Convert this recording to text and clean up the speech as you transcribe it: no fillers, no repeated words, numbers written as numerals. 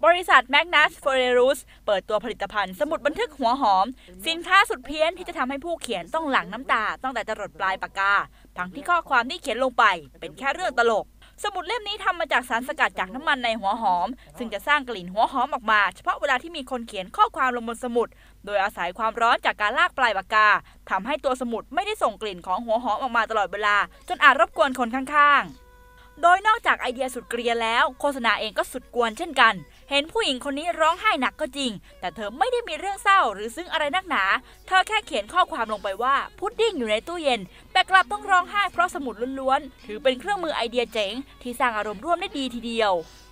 บริษัท Magnus Forerus เปิดตัวผลิตภัณฑ์สมุดบันทึกหัวหอมสินค้าสุดเพี้ยนที่จะทำให้ผู้เขียนต้องหลั่งน้ำตาตั้งแต่จรดปลายปากกาทั้งที่ข้อความที่เขียนลงไปเป็นแค่เรื่องตลกสมุดเล่มนี้ทำมาจากสารสกัดจากน้ำมันในหัวหอมซึ่งจะสร้างกลิ่นหัวหอมออกมาเฉพาะเวลาที่มีคนเขียนข้อความลงบนสมุดโดยอาศัยความร้อนจากการลากปลายปากกาทำให้ตัวสมุดไม่ได้ส่งกลิ่นของหัวหอมออกมาตลอดเวลาจนอาจรบกวนคนข้างๆโดยนอกจากไอเดียสุดเกรียนแล้วโฆษณาเองก็สุดกวนเช่นกันเห็นผู้หญิงคนนี้ร้องไห้หนักก็จริงแต่เธอไม่ได้มีเรื่องเศร้าหรือซึ้งอะไรนักหนาเธอแค่เขียนข้อความลงไปว่าพุดดิ้งอยู่ในตู้เย็นแต่กลับต้องร้องไห้เพราะสมุดล้วนๆถือเป็นเครื่องมือไอเดียเจ๋งที่สร้างอารมณ์ร่วมได้ดีทีเดียว